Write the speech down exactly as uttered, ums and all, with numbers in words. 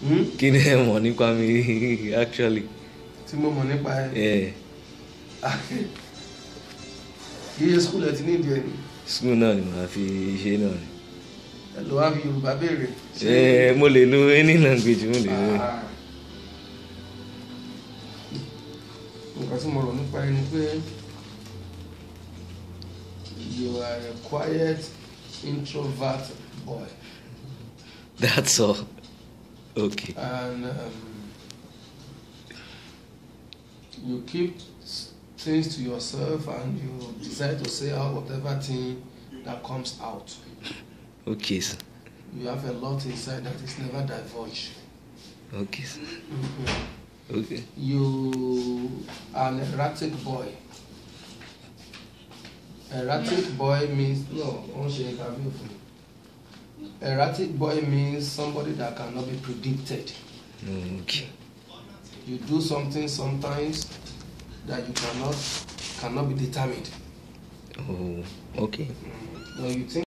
Kí ni ẹ mọ̀ nípa mi actually? Tí mo mọ̀ nípa ẹ. Yeah. Kì í ṣe school ẹ ti ní ìdí ẹ ni. School náà ni màá fi ṣe náà ni. Ẹ lọ wá fi Yorùbá béèrè. Eh, mo lè lo any language mo lè lo. Nǹkan tí mo rò nípa ẹ ni pé you are a quiet introvert boy. That's all. Okay. And um, you keep things to yourself and you decide to say out whatever thing that comes out. Okay, sir. You have a lot inside that is never divulged. Okay, sir. Mm-hmm. Okay. You are an erratic boy. Erratic boy means no, I won't share interview for me. Erratic boy means somebody that cannot be predicted. Okay. You do something sometimes that you cannot cannot be determined. Oh, okay. When you think